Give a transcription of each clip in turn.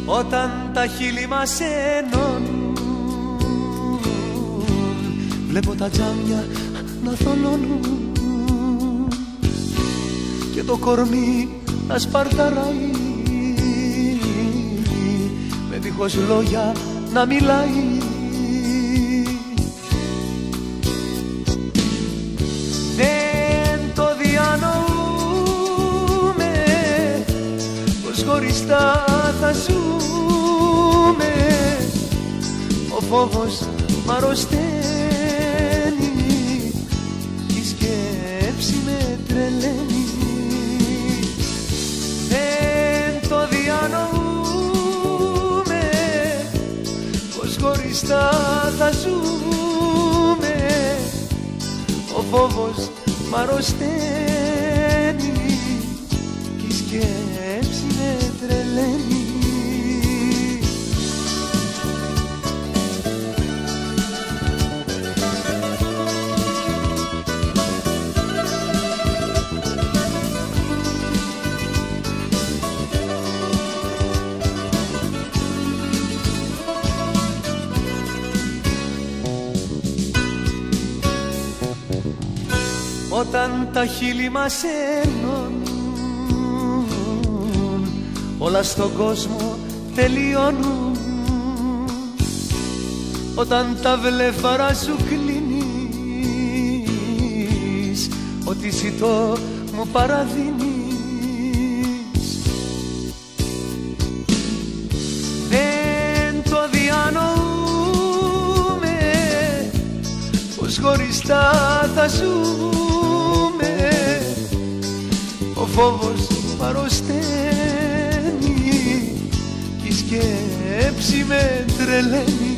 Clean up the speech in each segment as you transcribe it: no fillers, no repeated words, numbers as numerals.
Όταν τα χείλη μας ενώνουν, βλέπω τα τζάμια να θολώνουν και το κορμί να σπαρταράει, με δίχως λόγια να μιλάει. Δεν το διανοούμε πως χωριστά θα ζούμε. Ο φόβος μ' αρρωσταίνει, η σκέψη με τρελαίνει. Δεν το διανοούμε πως χωριστά θα ζούμε. Ο φόβος μ' αρρωσταίνει, η σκέψη με τρελαίνει. Όταν τα χείλη μας ενώνουν, όλα στον κόσμο τελειώνουν. Όταν τα βλέφαρα σου κλείνεις, ό,τι ζητώ μου παραδίνεις. Δεν το διανοούμε πως χωριστά θα ζούμε. Ο φόβος μ' αρρωσταίνει, η σκέψη με τρελαίνει.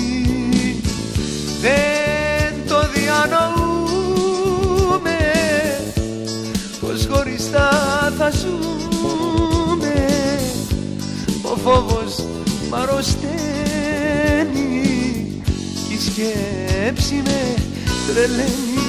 Δεν το διανοούμε πως χωριστά θα ζούμε. Ο φόβος μ' αρρωσταίνει, η σκέψη με τρελαίνει.